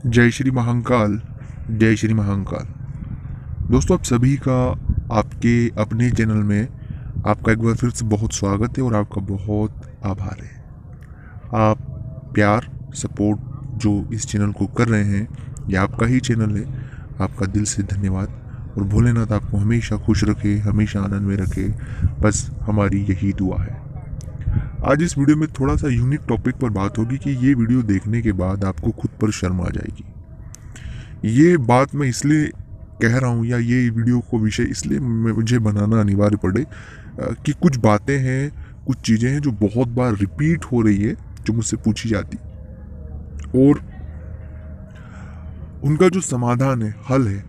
जय श्री महाकाल। जय श्री महाकाल। दोस्तों, आप सभी का आपके अपने चैनल में आपका एक बार फिर से बहुत स्वागत है और आपका बहुत आभार है। आप प्यार सपोर्ट जो इस चैनल को कर रहे हैं, ये आपका ही चैनल है। आपका दिल से धन्यवाद और भोलेनाथ आपको हमेशा खुश रखे, हमेशा आनंद में रखे, बस हमारी यही दुआ है। आज इस वीडियो में थोड़ा सा यूनिक टॉपिक पर बात होगी कि ये वीडियो देखने के बाद आपको खुद पर शर्म आ जाएगी। ये बात मैं इसलिए कह रहा हूँ या ये वीडियो को विषय इसलिए मुझे बनाना अनिवार्य पड़े कि कुछ बातें हैं, कुछ चीज़ें हैं जो बहुत बार रिपीट हो रही है, जो मुझसे पूछी जाती, और उनका जो समाधान है, हल है,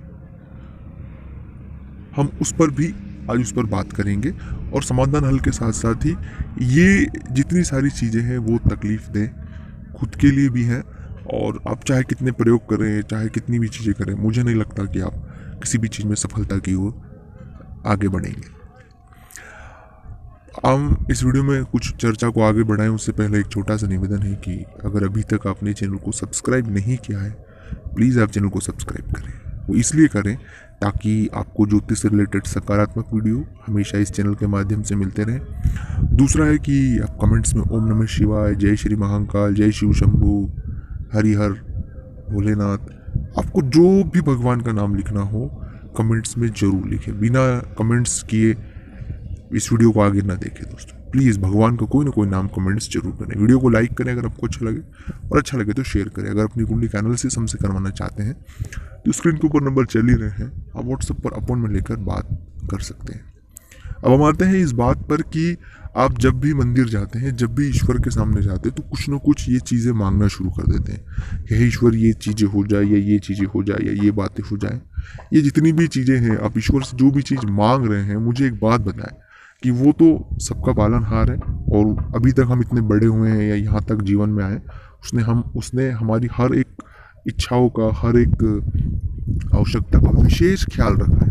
हम उस पर भी आज उस पर बात करेंगे। और समाधान हल के साथ साथ ही ये जितनी सारी चीज़ें हैं वो तकलीफ दें खुद के लिए भी हैं, और आप चाहे कितने प्रयोग करें, चाहे कितनी भी चीज़ें करें, मुझे नहीं लगता कि आप किसी भी चीज़ में सफलता की ओर आगे बढ़ेंगे। हम इस वीडियो में कुछ चर्चा को आगे बढ़ाएं उससे पहले एक छोटा सा निवेदन है कि अगर अभी तक आपने चैनल को सब्सक्राइब नहीं किया है, प्लीज़ आप चैनल को सब्सक्राइब करें। वो इसलिए करें ताकि आपको ज्योतिष से रिलेटेड सकारात्मक वीडियो हमेशा इस चैनल के माध्यम से मिलते रहें। दूसरा है कि आप कमेंट्स में ओम नमः शिवाय, जय श्री महाकाल, जय शिव शंभू, हरिहर, भोलेनाथ, आपको जो भी भगवान का नाम लिखना हो कमेंट्स में ज़रूर लिखें। बिना कमेंट्स किए इस वीडियो को आगे ना देखें दोस्तों। प्लीज़ भगवान का कोई ना कोई नाम कमेंट्स जरूर करें। वीडियो को लाइक करें अगर आपको अच्छा लगे, और अच्छा लगे तो शेयर करें। अगर अपनी कुंडली का एनालिसिस हमसे करवाना चाहते हैं तो स्क्रीन के ऊपर नंबर चल ही रहे हैं, आप व्हाट्सएप पर अपॉइंटमेंट लेकर बात कर सकते हैं। अब हम आते हैं इस बात पर कि आप जब भी मंदिर जाते हैं, जब भी ईश्वर के सामने जाते हैं, तो कुछ ना कुछ ये चीज़ें मांगना शुरू कर देते हैं कि हे ईश्वर, ये चीज़ें हो जाए, या ये चीज़ें हो जाए, या ये बातें हो जाए। ये जितनी भी चीज़ें हैं, आप ईश्वर से जो भी चीज़ मांग रहे हैं, मुझे एक बात बताएं कि वो तो सबका पालनहार है, और अभी तक हम इतने बड़े हुए हैं या यहाँ तक जीवन में आए, उसने हमारी हर एक इच्छाओं का, हर एक आवश्यकता का विशेष ख्याल रखा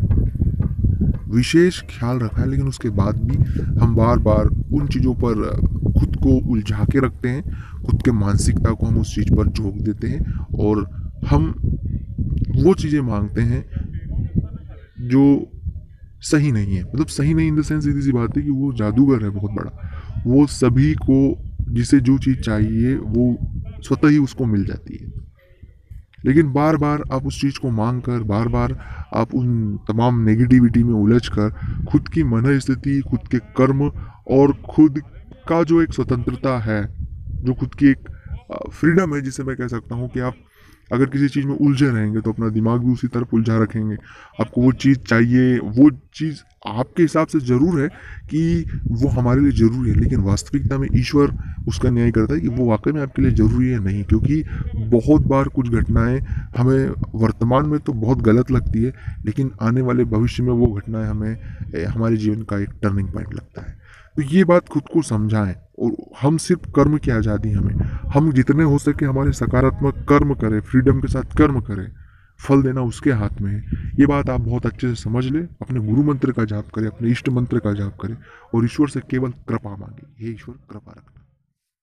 है। लेकिन उसके बाद भी हम बार बार उन चीज़ों पर खुद को उलझा के रखते हैं, खुद के मानसिकता को हम उस चीज़ पर झोंक देते हैं, और हम वो चीज़ें मांगते हैं जो सही नहीं है। मतलब सही नहीं इन द सेंस, सीधी सी बात है कि वो जादूगर है बहुत बड़ा। वो सभी को जिसे जो चीज़ चाहिए वो स्वतः ही उसको मिल जाती है, लेकिन बार बार आप उस चीज़ को मांग कर, बार बार आप उन तमाम नेगेटिविटी में उलझ कर खुद की मन स्थिति, खुद के कर्म और खुद का जो एक स्वतंत्रता है, जो खुद की एक फ्रीडम है, जिसे मैं कह सकता हूँ कि आप अगर किसी चीज़ में उलझे रहेंगे तो अपना दिमाग भी उसी तरफ उलझा रखेंगे। आपको वो चीज़ चाहिए, वो चीज़ आपके हिसाब से ज़रूर है कि वो हमारे लिए ज़रूरी है, लेकिन वास्तविकता में ईश्वर उसका न्याय करता है कि वो वाकई में आपके लिए ज़रूरी है नहीं। क्योंकि बहुत बार कुछ घटनाएं हमें वर्तमान में तो बहुत गलत लगती है, लेकिन आने वाले भविष्य में वो घटनाएं हमें हमारे जीवन का एक टर्निंग पॉइंट लगता है। तो ये बात खुद को समझाएं, और हम सिर्फ कर्म की आज़ादी, हम जितने हो सके हमारे सकारात्मक कर्म करें, फ्रीडम के साथ कर्म करें, फल देना उसके हाथ में है। ये बात आप बहुत अच्छे से समझ लें। अपने गुरु मंत्र का जाप करें, अपने इष्ट मंत्र का जाप करें, और ईश्वर से केवल कृपा मांगे। हे ईश्वर, कृपा रखें।